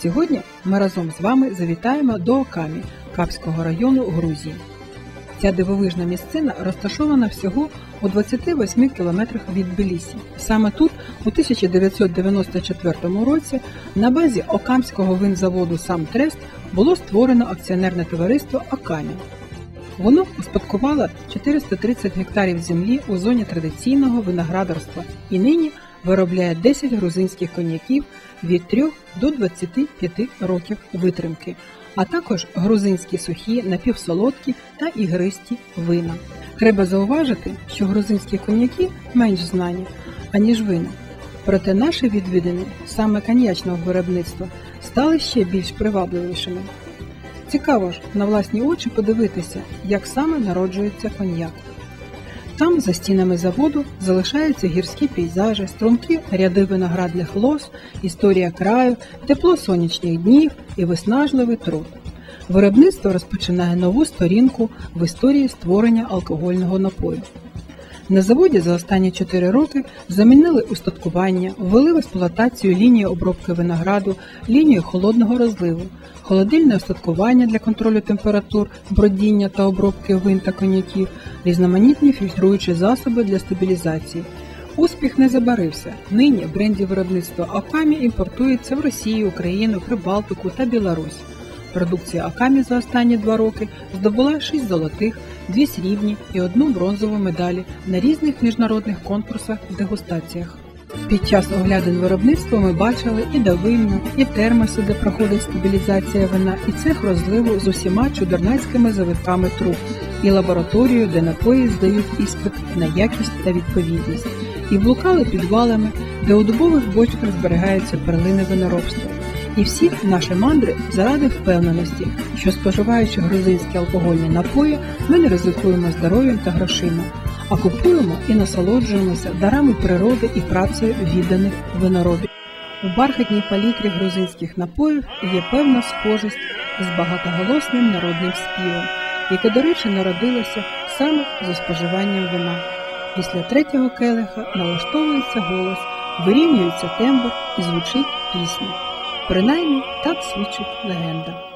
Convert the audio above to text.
Сьогодні ми разом з вами завітаємо до Окамі Капського району Грузії. Ця дивовижна місцина розташована всього у 28 кілометрах від Тбілісі. Саме тут, у 1994 році, на базі Окамського винзаводу «Самтрест» було створено акціонерне товариство «Окамі». Воно успадкувало 430 гектарів землі у зоні традиційного виноградарства і нині виробляє 10 грузинських коньяків від 3 до 25 років витримки, а також грузинські сухі, напівсолодкі та ігристі вина. Треба зауважити, що грузинські коньяки менш знані, аніж вина. Проте наші відвідини саме коньячного виробництва стали ще більш привабливішими. Цікаво ж на власні очі подивитися, як саме народжується коньяк. Там, за стінами заводу, залишаються гірські пейзажі, струмкі ряди виноградних лоз, історія краю, тепло сонячних днів і виснажливий труд. Виробництво розпочинає нову сторінку в історії створення алкогольного напою. На заводі за останні 4 роки замінили устаткування, ввели в експлуатацію лінію обробки винограду, лінію холодного розливу, холодильне устаткування для контролю температур, бродіння та обробки вин та коньяків, різноманітні фільтруючі засоби для стабілізації. Успіх не забарився. Нині бренді виробництва Окамі імпортується в Росію, Україну, Прибалтику та Білорусь. Продукція Окамі за останні 2 роки здобула 6 золотих, 2 срібні і 1 бронзову медалі на різних міжнародних конкурсах і дегустаціях. Під час оглядин виробництва ми бачили і давильню, і термоси, де проходить стабілізація вина, і цех розливу з усіма чудернацькими завитками труб, і лабораторію, де напої здають іспит на якість та відповідність, і блукали підвалами, де у дубових бочках зберігаються перлини виноробства. І всі наші мандри заради впевненості, що споживаючи грузинські алкогольні напої, ми не ризикуємо здоров'ям та грошима, а купуємо і насолоджуємося дарами природи і працею відданих виноробів. У бархатній палітрі грузинських напоїв є певна схожість з багатоголосним народним співом, яке, до речі, народилося саме зі споживанням вина. Після 3-го келиха налаштовується голос, вирівнюється тембр і звучить пісня. Принаймні, так свідчить легенда.